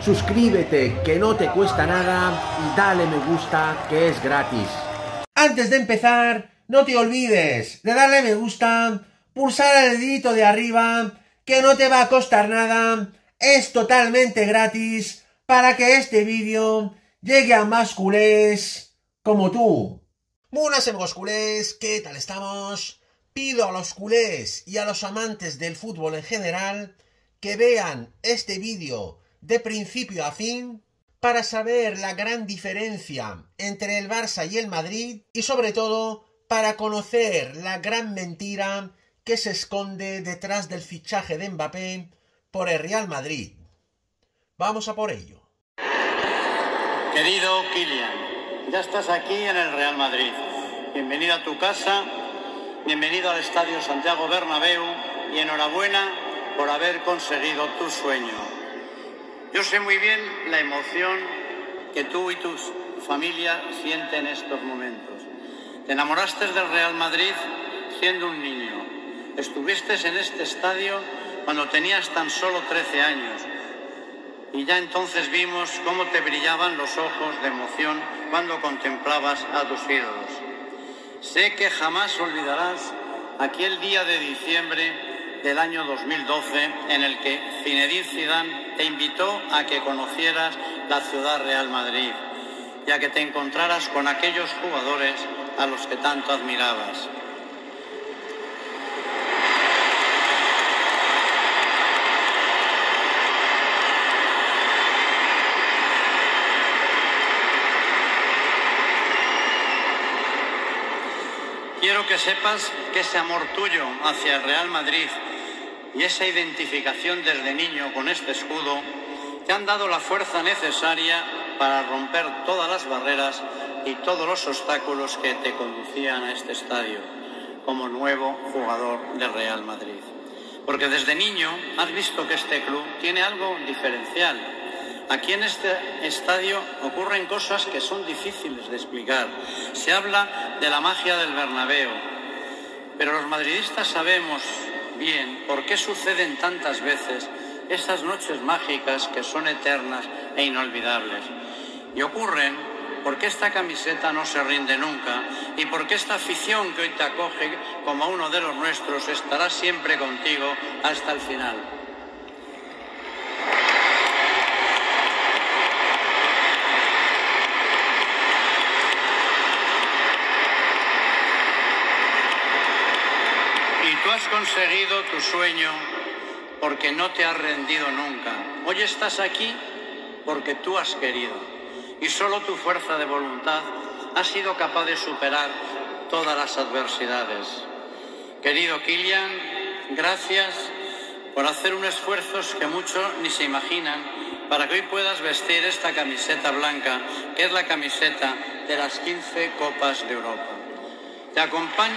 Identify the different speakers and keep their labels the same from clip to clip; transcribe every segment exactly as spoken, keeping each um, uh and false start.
Speaker 1: suscríbete, que no te cuesta nada, y dale me gusta, que es gratis. Antes de empezar, no te olvides de darle me gusta, pulsar el dedito de arriba, que no te va a costar nada, es totalmente gratis, para que este vídeo llegue a más culés como tú. Buenas amigos culés, ¿qué tal estamos? Pido a los culés y a los amantes del fútbol en general que vean este vídeo de principio a fin para saber la gran diferencia entre el Barça y el Madrid y sobre todo para conocer la gran mentira que se esconde detrás del fichaje de Mbappé por el Real Madrid. Vamos a por ello.
Speaker 2: Querido Kylian, ya estás aquí en el Real Madrid. Bienvenido a tu casa, bienvenido al Estadio Santiago Bernabéu y enhorabuena por haber conseguido tu sueño. Yo sé muy bien la emoción que tú y tu familia sienten en estos momentos. Te enamoraste del Real Madrid siendo un niño. Estuviste en este estadio cuando tenías tan solo trece años. Y ya entonces vimos cómo te brillaban los ojos de emoción cuando contemplabas a tus ídolos. Sé que jamás olvidarás aquel día de diciembre del año dos mil doce en el que Zinedine Zidane te invitó a que conocieras la ciudad Real Madrid y a que te encontraras con aquellos jugadores a los que tanto admirabas. Quiero que sepas que ese amor tuyo hacia el Real Madrid y esa identificación desde niño con este escudo te han dado la fuerza necesaria para romper todas las barreras y todos los obstáculos que te conducían a este estadio como nuevo jugador del Real Madrid. Porque desde niño has visto que este club tiene algo diferencial. Aquí en este estadio ocurren cosas que son difíciles de explicar. Se habla de la magia del Bernabéu, pero los madridistas sabemos bien por qué suceden tantas veces esas noches mágicas que son eternas e inolvidables. Y ocurren porque esta camiseta no se rinde nunca y porque esta afición que hoy te acoge como uno de los nuestros estará siempre contigo hasta el final. Tú has conseguido tu sueño porque no te has rendido nunca. Hoy estás aquí porque tú has querido y solo tu fuerza de voluntad ha sido capaz de superar todas las adversidades. Querido Kylian, gracias por hacer un esfuerzo que muchos ni se imaginan para que hoy puedas vestir esta camiseta blanca, que es la camiseta de las quince Copas de Europa. Te acompaño.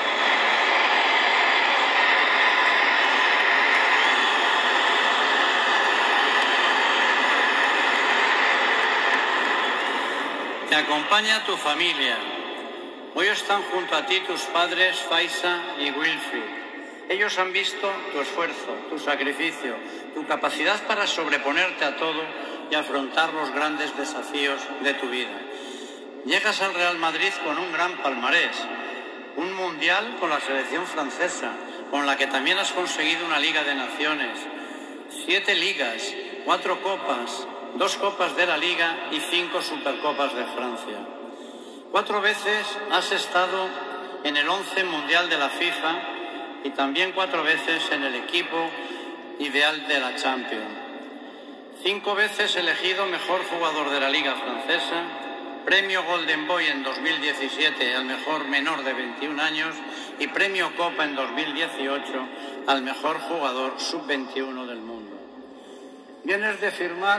Speaker 2: Te acompaña tu familia. Hoy están junto a ti tus padres Faisa y Wilfried. Ellos han visto tu esfuerzo, tu sacrificio, tu capacidad para sobreponerte a todo y afrontar los grandes desafíos de tu vida. Llegas al Real Madrid con un gran palmarés, un mundial con la selección francesa, con la que también has conseguido una Liga de Naciones, siete ligas, cuatro copas, dos copas de la Liga y cinco Supercopas de Francia. Cuatro veces has estado en el once mundial de la FIFA y también cuatro veces en el equipo ideal de la Champions. Cinco veces elegido mejor jugador de la Liga francesa, premio Golden Boy en dos mil diecisiete al mejor menor de veintiún años y premio Copa en dos mil dieciocho al mejor jugador sub veintiuno del mundo. Vienes de firmar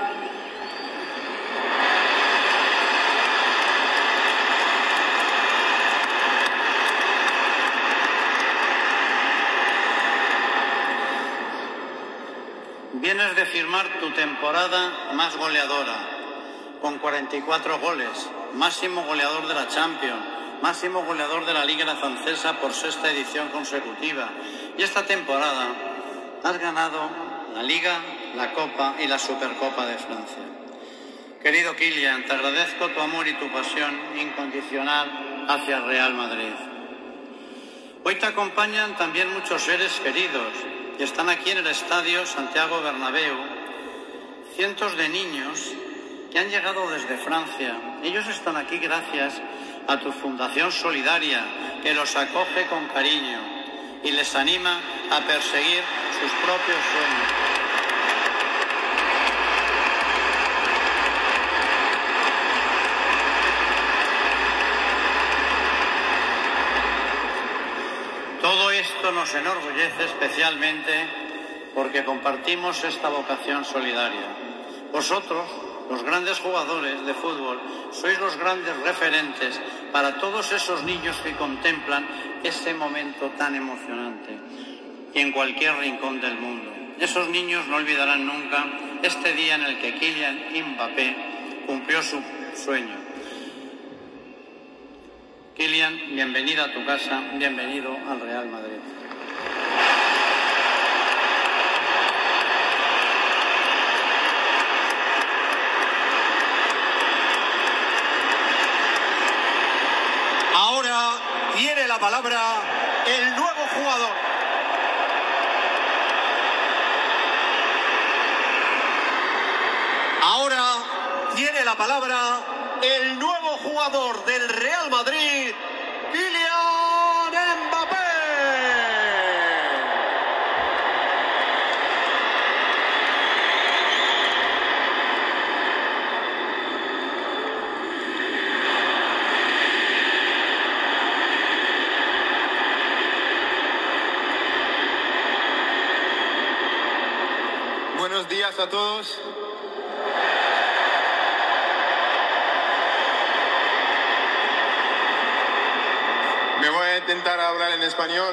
Speaker 2: Vienes de firmar tu temporada más goleadora, con cuarenta y cuatro goles, máximo goleador de la Champions, máximo goleador de la Liga Francesa por sexta edición consecutiva. Y esta temporada has ganado la Liga, la Copa y la Supercopa de Francia. Querido Kylian, te agradezco tu amor y tu pasión incondicional hacia el Real Madrid. Hoy te acompañan también muchos seres queridos y están aquí en el Estadio Santiago Bernabéu cientos de niños que han llegado desde Francia. Ellos están aquí gracias a tu Fundación Solidaria, que los acoge con cariño y les anima a perseguir sus propios sueños. Todo esto nos enorgullece especialmente porque compartimos esta vocación solidaria. Vosotros, los grandes jugadores de fútbol, sois los grandes referentes para todos esos niños que contemplan ese momento tan emocionante y en cualquier rincón del mundo. Esos niños no olvidarán nunca este día en el que Kylian Mbappé cumplió su sueño. Kylian, bienvenido a tu casa, bienvenido al Real Madrid.
Speaker 3: Ahora tiene la palabra el nuevo jugador. Ahora tiene la palabra el nuevo jugador del Real Madrid, Kylian Mbappé.
Speaker 4: Buenos días a todos. Me voy a intentar hablar en español.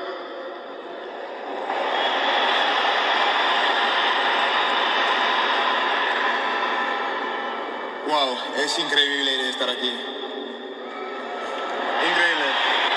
Speaker 4: Wow, es increíble estar aquí. Increíble.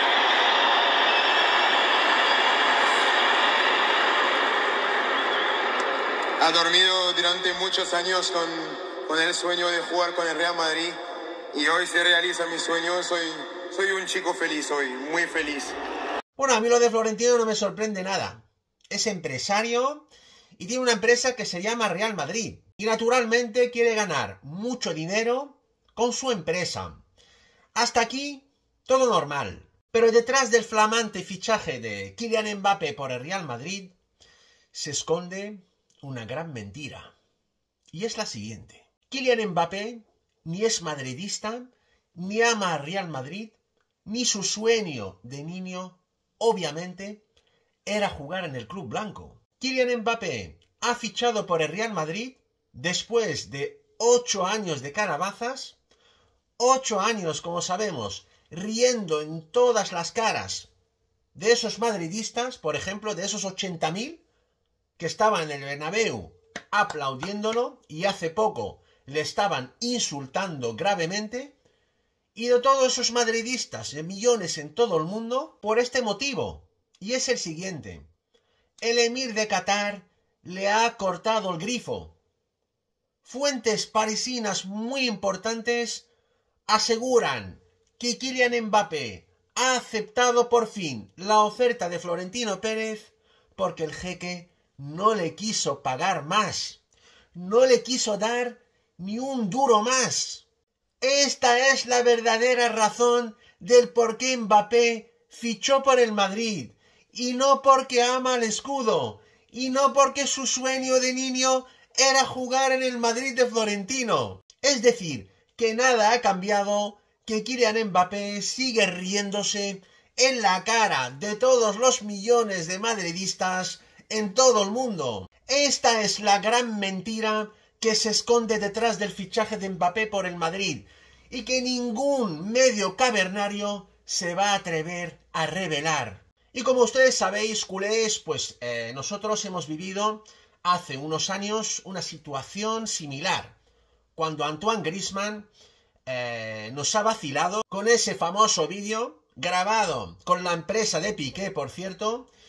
Speaker 4: Ha dormido durante muchos años con, con el sueño de jugar con el Real Madrid y hoy se realiza mi sueño. Soy, soy un chico feliz hoy, muy feliz.
Speaker 1: Bueno, a mí lo de Florentino no me sorprende nada. Es empresario y tiene una empresa que se llama Real Madrid. Y naturalmente quiere ganar mucho dinero con su empresa. Hasta aquí, todo normal. Pero detrás del flamante fichaje de Kylian Mbappé por el Real Madrid se esconde una gran mentira. Y es la siguiente. Kylian Mbappé ni es madridista, ni ama al Real Madrid, ni su sueño de niño, obviamente, era jugar en el club blanco. Kylian Mbappé ha fichado por el Real Madrid después de ocho años de calabazas, ocho años, como sabemos, riendo en todas las caras de esos madridistas, por ejemplo, de esos ochenta mil que estaban en el Bernabéu aplaudiéndolo y hace poco le estaban insultando gravemente, y de todos esos madridistas, de millones en todo el mundo, por este motivo, y es el siguiente. El emir de Qatar le ha cortado el grifo. Fuentes parisinas muy importantes aseguran que Kylian Mbappé ha aceptado por fin la oferta de Florentino Pérez porque el jeque no le quiso pagar más, no le quiso dar ni un duro más. Esta es la verdadera razón del por qué Mbappé fichó por el Madrid, y no porque ama el escudo, y no porque su sueño de niño era jugar en el Madrid de Florentino. Es decir, que nada ha cambiado, que Kylian Mbappé sigue riéndose en la cara de todos los millones de madridistas en todo el mundo. Esta es la gran mentira que se esconde detrás del fichaje de Mbappé por el Madrid y que ningún medio cavernario se va a atrever a revelar. Y como ustedes sabéis, culés, pues eh, nosotros hemos vivido hace unos años una situación similar, cuando Antoine Griezmann eh, nos ha vacilado con ese famoso vídeo grabado con la empresa de Piqué, por cierto,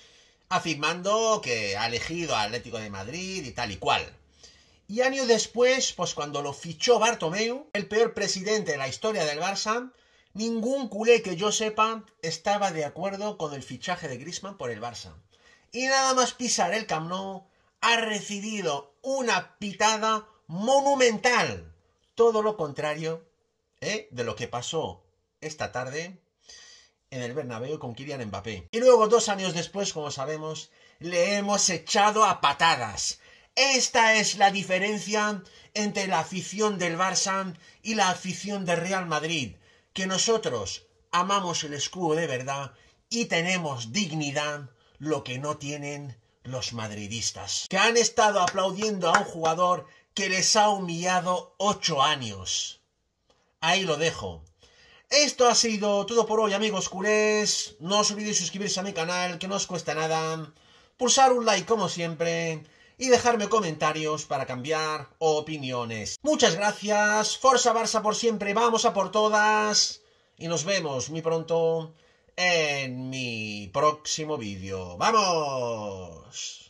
Speaker 1: afirmando que ha elegido al Atlético de Madrid y tal y cual. Y años después, pues cuando lo fichó Bartomeu, el peor presidente de la historia del Barça, ningún culé que yo sepa estaba de acuerdo con el fichaje de Griezmann por el Barça. Y nada más pisar el Camp Nou, ha recibido una pitada monumental. Todo lo contrario ¿eh? de lo que pasó esta tarde en el Bernabéu con Kylian Mbappé. Y luego, dos años después, como sabemos, le hemos echado a patadas. Esta es la diferencia entre la afición del Barça y la afición del Real Madrid, que nosotros amamos el escudo de verdad y tenemos dignidad, lo que no tienen los madridistas, que han estado aplaudiendo a un jugador que les ha humillado ocho años. Ahí lo dejo. Esto ha sido todo por hoy, amigos culés. No os olvidéis suscribirse a mi canal, que no os cuesta nada. Pulsar un like como siempre y dejarme comentarios para cambiar opiniones. Muchas gracias. Forza Barça por siempre. Vamos a por todas. Y nos vemos muy pronto en mi próximo vídeo. ¡Vamos!